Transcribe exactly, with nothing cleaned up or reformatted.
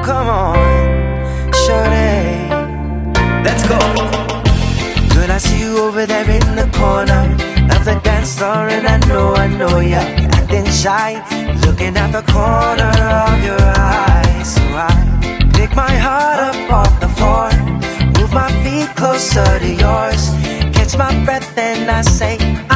come on, shorty, let's go. Girl, I see you over there in the corner of the dance floor, and I know, I know you're acting shy, looking at the corner of your eye. So I pick my heart up off the floor, move my feet closer to yours, catch my breath and I say,